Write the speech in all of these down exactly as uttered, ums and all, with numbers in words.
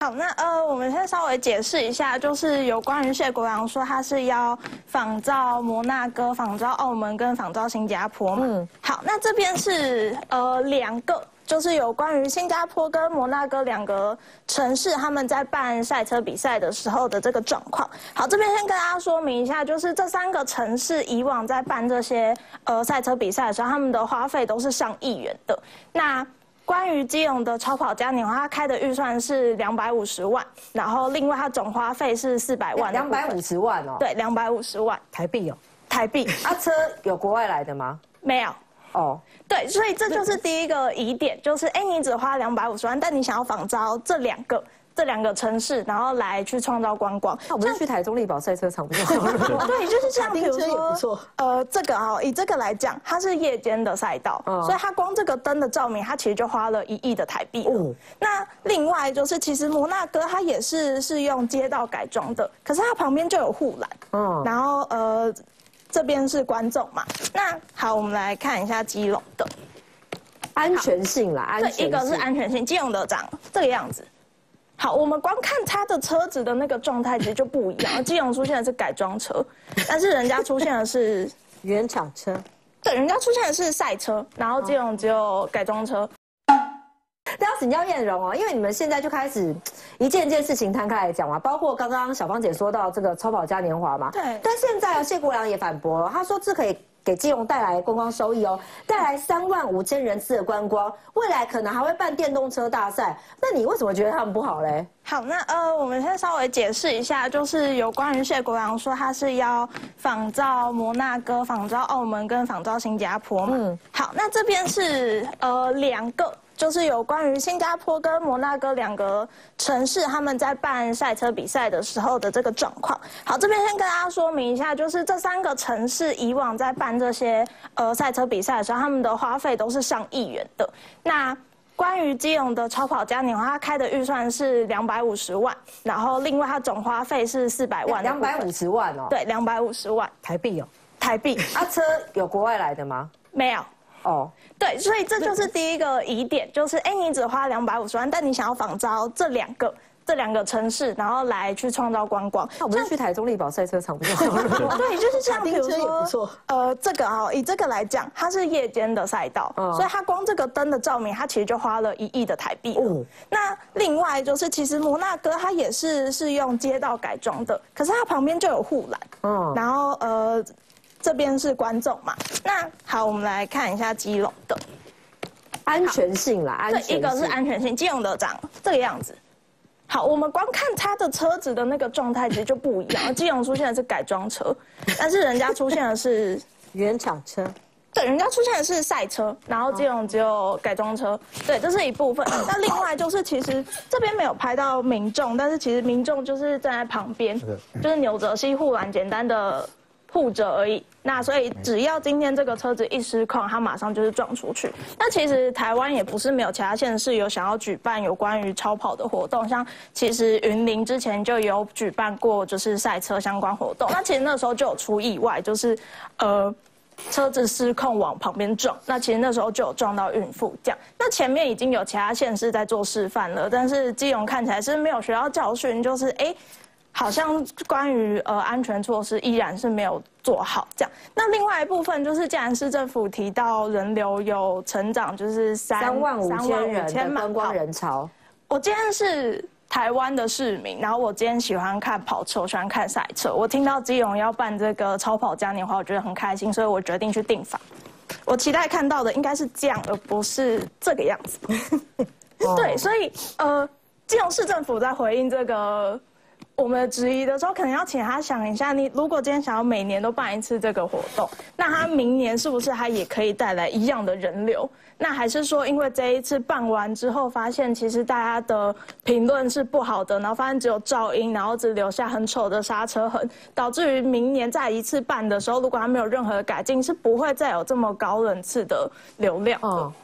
好，那呃，我们先稍微解释一下，就是有关于谢国良说他是要仿照摩纳哥、仿照澳门跟仿照新加坡嘛。嗯。好，那这边是呃两个，就是有关于新加坡跟摩纳哥两个城市他们在办赛车比赛的时候的这个状况。好，这边先跟大家说明一下，就是这三个城市以往在办这些呃赛车比赛的时候，他们的花费都是上亿元的。那关于基隆的超跑嘉年华，它开的预算是两百五十万，然后另外它总花费是四百万。 两百五十万哦。 对，两百五十万台币哦。 台币。 啊，车有国外来的吗？ 没有。 哦。 对，所以这就是第一个疑点，就是哎，你只花两百五十万，但你想要仿照这两个。这两个城市，然后来去创造观光。 那我们去台中力宝赛车场不就好了？ 对，就是像比如说，呃，这个啊，以这个来讲，它是夜间的赛道，嗯、所以它光这个灯的照明，它其实就花了一亿的台币。哦。那另外就是，其实摩纳哥它也是是用街道改装的，可是它旁边就有护栏。嗯。然后呃，这边是观众嘛。那好，我们来看一下基隆的安全性啦，安全性。 一个是安全性，基隆的长这个样子。好，我们光看它的车子的那个状态，其实就不一样。基隆出现的是改装车，但是人家出现的是原厂车。 对，人家出现的是赛车，然后基隆只有改装车。 都要请教晏榕哦，因为你们现在就开始一件件事情摊开来讲嘛，包括刚刚小芳姐说到这个超跑嘉年华嘛。 对。 但现在啊，谢国良也反驳了，他说这可以给基隆带来观光收益哦，带来三万五千人次的观光，未来可能还会办电动车大赛。那你为什么觉得他们不好嘞？ 好，那呃，我们先稍微解释一下，就是有关于谢国良说他是要仿照摩纳哥、仿照澳门跟仿照新加坡嘛。嗯。好，那这边是呃两个。就是有关于新加坡跟摩纳哥两个城市他们在办赛车比赛的时候的这个状况。好，这边先跟大家说明一下，就是这三个城市以往在办这些呃赛车比赛的时候，他们的花费都是上亿元的。那关于基隆的超跑嘉年华，它开的预算是两百五十万，然后另外它总花费是四百万。 两百五十万哦。 对，两百五十万台币哦。 台币。 啊，车有国外来的吗？ 没有。 哦， 对，所以这就是第一个疑点，就是哎，你只花两百五十万，但你想要仿照这两个这两个城市，然后来去创造观光。 那我们去台中力宝赛车场不就好了？ 对，就是像比如说，呃，这个啊，以这个来讲，它是夜间的赛道，所以它光这个灯的照明，它其实就花了一亿的台币。哦。那另外就是，其实摩纳哥它也是是用街道改装的，可是它旁边就有护栏。嗯。然后呃。这边是观众嘛？那好，我们来看一下基隆的安全性啦，安全性。 一个是安全性，基隆的长这个样子。好，我们光看它的车子的那个状态，其实就不一样。基隆出现的是改装车，但是人家出现的是原厂车。 对，人家出现的是赛车，然后基隆只有改装车。对，这是一部分。那另外就是，其实这边没有拍到民众，但是其实民众就是站在旁边，就是扭着西护栏，简单的护着而已。那所以只要今天这个车子一失控，它马上就是撞出去。那其实台湾也不是没有其他县市有想要举办有关于超跑的活动，像其实云林之前就有举办过就是赛车相关活动。那其实那时候就有出意外，就是呃车子失控往旁边撞。那其实那时候就有撞到孕妇这样。那前面已经有其他县市在做示范了，但是基隆看起来是没有学到教训，就是哎。好像关于呃安全措施依然是没有做好这样。那另外一部分就是，既然市政府提到人流有成长，就是三三万五千人的观光人潮。 我今天是台湾的市民，然后我今天喜欢看跑车，我喜欢看赛车。我听到基隆要办这个超跑嘉年华，我觉得很开心，所以我决定去订房。我期待看到的应该是这样，而不是这个样子。对，所以呃，基隆市政府在回应这个我们的质疑的时候，可能要请他想一下，你如果今天想要每年都办一次这个活动，那他明年是不是他也可以带来一样的人流？那还是说，因为这一次办完之后，发现其实大家的评论是不好的，然后发现只有噪音，然后只留下很丑的刹车痕，导致于明年再一次办的时候，如果他没有任何的改进，是不会再有这么高人次的流量的。哦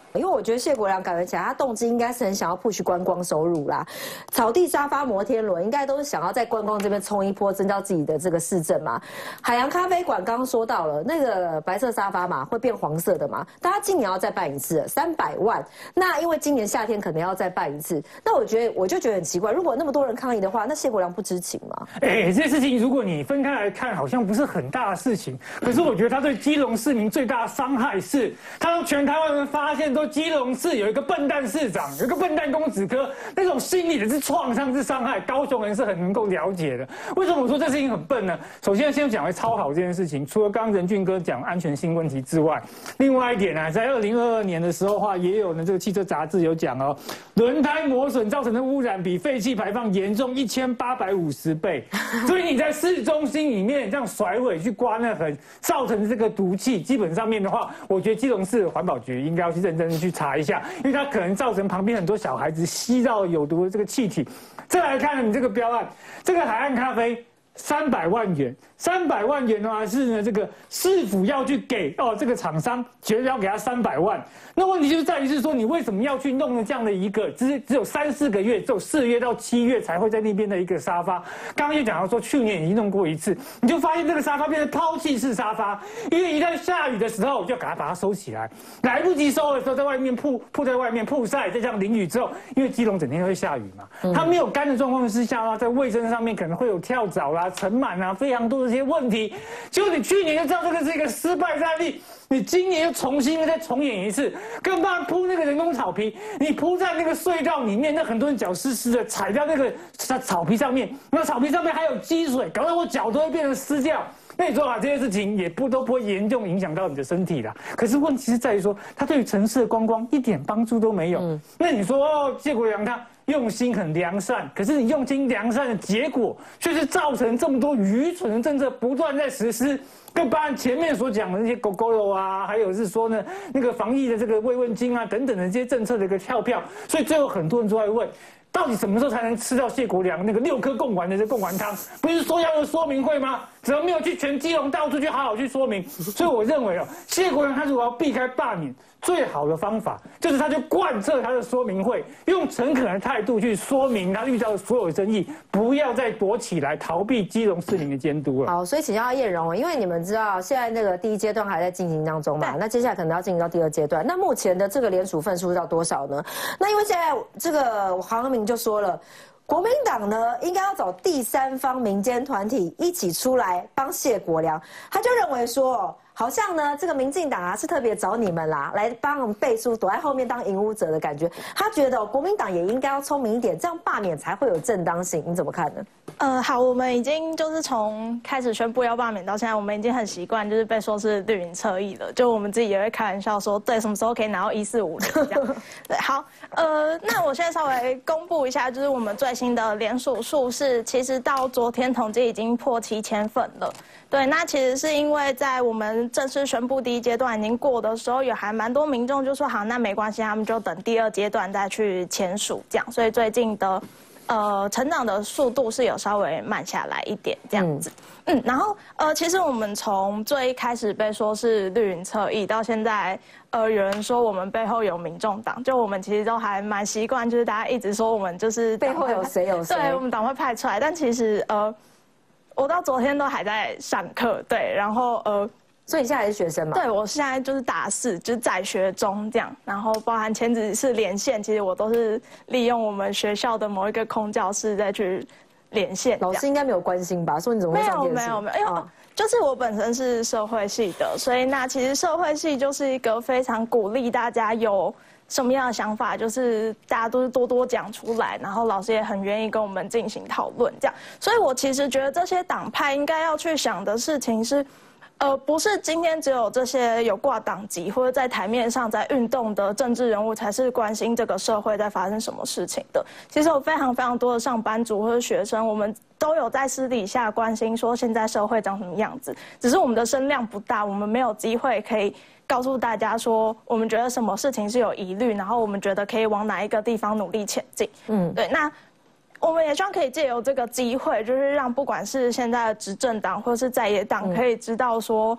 因为我觉得谢国良感觉起来，他动机应该是很想要 push 观光收入啦。草地沙发、摩天轮，应该都是想要在观光这边冲一波，增加自己的这个市政嘛。海洋咖啡馆刚刚说到了，那个白色沙发嘛，会变黄色的嘛，但他今年要再办一次，三百万。那因为今年夏天可能要再办一次，那我觉得我就觉得很奇怪，如果那么多人抗议的话，那谢国良不知情吗？ 哎，这件事情如果你分开来看，好像不是很大的事情，可是我觉得他对基隆市民最大的伤害是，他让全台湾人发现说基隆市有一个笨蛋市长，有一个笨蛋公子哥，那种心理的是创伤是伤害，高雄人是很能够了解的。为什么我说这事情很笨呢？首先先讲回超好这件事情，除了刚刚仁俊哥讲安全性问题之外，另外一点呢、啊，在二零二二年的时候的话，也有呢这个汽车杂志有讲哦，轮胎磨损造成的污染比废气排放严重一千八百五十倍，所以你在市中心里面这样甩尾去刮那痕，造成这个毒气，基本上面的话，我觉得基隆市环保局应该要去认真的去查一下，因为它可能造成旁边很多小孩子吸到有毒的这个气体。再来看你这个标案，这个海岸咖啡三百万元，三百万元的话是呢这个市府要去给哦这个厂商，觉得要给他三百万。那问题就在于是说，你为什么要去弄了这样的一个只只有三四个月，只有四月到七月才会在那边的一个沙发？刚刚也讲到说，去年已经弄过一次，你就发现这个沙发变成抛弃式沙发，因为一旦下雨的时候，就赶快把它收起来，来不及收的时候，在外面铺铺在外面曝晒，再这样淋雨之后，因为基隆整天都会下雨嘛，它没有干的状况之下啊，在卫生上面可能会有跳蚤啦、尘螨啊，非常多的这些问题。结果你去年就知道这个是一个失败的案例。你今年又重新再重演一次，更怕铺那个人工草皮，你铺在那个隧道里面，那很多人脚湿湿的，踩到那个草皮上面，那草皮上面还有积水，搞得我脚都会变成湿掉。那你说啊，这些事情也不都不会严重影响到你的身体啦。可是问题是在于说，它对于城市的观光一点帮助都没有。嗯、那你说哦，谢国良他用心很良善，可是你用心良善的结果，却是造成这么多愚蠢的政策不断在实施。更包含前面所讲的那些狗狗肉啊，还有是说呢，那个防疫的这个慰问金啊等等的这些政策的一个跳票，所以最后很多人都在问，到底什么时候才能吃到谢国良那个六颗贡丸的这贡丸汤？不是说要有说明会吗？怎么没有去全基隆到处去好好去说明？所以我认为哦，谢国良他如果要避开罢免，最好的方法就是他就贯彻他的说明会，用诚恳的态度去说明他遇到的所有争议，不要再躲起来逃避基隆市民的监督了。 好，所以请教叶荣，因为你们知道现在那个第一阶段还在进行当中嘛，那接下来可能要进行到第二阶段。那目前的这个联署份数到多少呢？那因为现在这个黄和明就说了。国民党呢，应该要找第三方民间团体一起出来帮谢国良。他就认为说，好像呢，这个民进党啊是特别找你们啦，来帮我们背书，躲在后面当引武者的感觉。他觉得、哦、国民党也应该要聪明一点，这样罢免才会有正当性。你怎么看呢？ 呃，好，我们已经就是从开始宣布要罢免到现在，我们已经很习惯就是被说是绿营侧翼了，就我们自己也会开玩笑说，对，什么时候可以拿到一四五零这样。对，好，呃，那我现在稍微公布一下，就是我们最新的联署数是，其实到昨天统计已经破七千份了。对，那其实是因为在我们正式宣布第一阶段已经过的时候，有还蛮多民众就说好，那没关系，他们就等第二阶段再去签署这样，所以最近的。呃，成长的速度是有稍微慢下来一点这样子，嗯, 嗯，然后呃，其实我们从最一开始被说是绿营侧翼，到现在呃有人说我们背后有民众党，就我们其实都还蛮习惯，就是大家一直说我们就是背后有谁有谁， 对，我们党会派出来，但其实呃，我到昨天都还在上课，对，然后呃。 所以你现在还是学生嘛？ 对，我现在就是大四，就是在学中这样，然后包含前几次连线，其实我都是利用我们学校的某一个空教室再去连线。 老师应该没有关心吧？说你怎么会上电视？ 没有没有没有，因为、哦、就是我本身是社会系的，所以那其实社会系就是一个非常鼓励大家有什么样的想法，就是大家都是多多讲出来，然后老师也很愿意跟我们进行讨论这样。所以我其实觉得这些党派应该要去想的事情是。呃，不是今天只有这些有挂党籍或者在台面上在运动的政治人物才是关心这个社会在发生什么事情的。其实有非常非常多的上班族或者学生，我们都有在私底下关心说现在社会长什么样子，只是我们的声量不大，我们没有机会可以告诉大家说我们觉得什么事情是有疑虑，然后我们觉得可以往哪一个地方努力前进。嗯，对，那。我们也希望可以借由这个机会，就是让不管是现在的执政党或是在野党，可以知道说，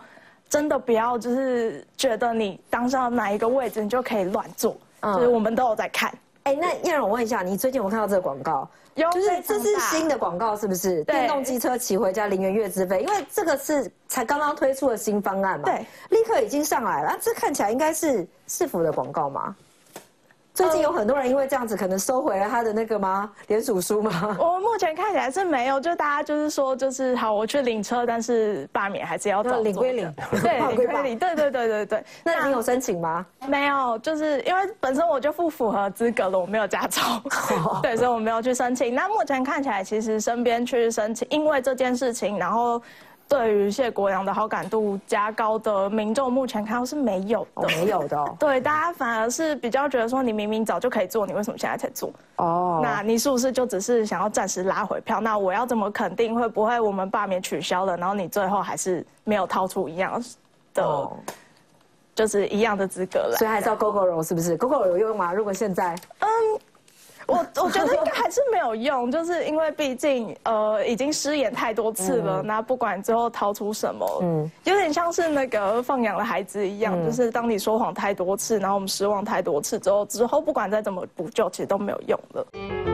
真的不要就是觉得你当上哪一个位置你就可以乱做，就是我们都有在看。 哎，那燕蓉，我问一下，你最近有没有看到这个广告？ 有， 就是这是新的广告，是不是？电动机车骑回家零元月资费，因为这个是才刚刚推出的新方案嘛， 对， 立刻已经上来了。这看起来应该是市府的广告吗？最近有很多人因为这样子，可能收回了他的那个吗？联署书吗？ 我目前看起来是没有，就大家就是说，就是好，我去领车，但是罢免还是要照做。 领归领， 对，领归领，对对对对对。 那你有申请吗？ 没有，就是因为本身我就不符合资格了，我没有驾照，对，所以我没有去申请。那目前看起来，其实身边去申请，因为这件事情，然后。对于谢国良的好感度加高的民众，目前看到是没有的， 哦、没有的、哦。 对，大家反而是比较觉得说，你明明早就可以做，你为什么现在才做？ 哦， 那你是不是就只是想要暂时拉回票？那我要怎么肯定会不会我们罢免取消了，然后你最后还是没有掏出一样的，哦、就是一样的资格来？ 所以还是要 Gogoro 是不是 ？Gogoro 有用吗？如果现在， 嗯。我我觉得应该还是没有用，就是因为毕竟呃已经失言太多次了，那、嗯、不管最后掏出什么，嗯，有点像是那个放养的孩子一样，嗯、就是当你说谎太多次，然后我们失望太多次之后，之后不管再怎么补救，其实都没有用了。